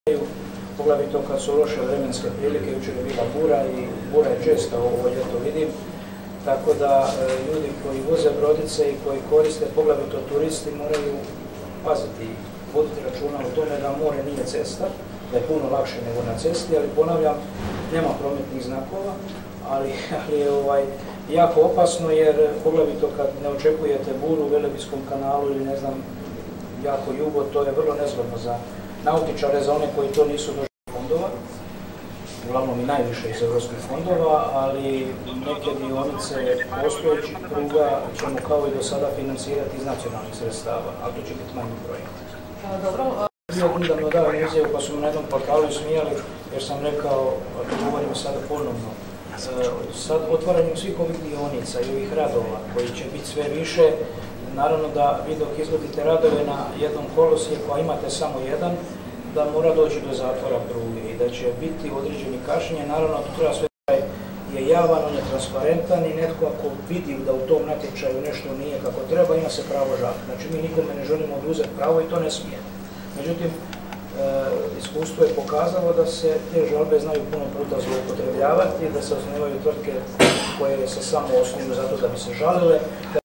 poglavito kad su loše vremenske prilike, jučer je bila bura i bura je česta ovo ljeto vidim, tako da ljudi koji voze brodice i koji koriste, poglavito turisti, moraju paziti, voditi računa o tome da more nije cesta, da je puno lakše nego na cesti, ali ponavljam, nema prometnih znakova, ali je jako opasno jer poglavito kad ne očekujete buru u Velebitskom kanalu ili ne znam, jako jugo, to je vrlo nezgodno za nautičare, za one koji to nisu došli fondova, uglavnom i najviše iz evropskih fondova, ali neke dionice postojećih pruga ćemo kao i do sada financirati iz nacionalnih sredstava, ali to će biti manji projekt. Dobro. Nedavno dao izjavu pa su me na jednom portalu smijali jer sam rekao, govorimo sada ponovno, sad otvaranjem svih ovih dionica i ovih radova koji će biti sve više, naravno da vi dok izvodite radove na jednom kolosijeku, a imate samo jedan, da mora doći do zatvora pruge i da će biti određeni kašnjenje, naravno to treba sve je javan, on je transparentan i netko ako vidi da u tom natječaju nešto nije kako treba, ima se pravo žaliti. Znači mi nikome ne želimo oduzeti pravo i to ne smije. Međutim, iskustvo je pokazalo da se te žalbe znaju puno puta zloupotrebljavati, da se osnivaju tvrtke koje se samo osnuju zato da bi se žalile, da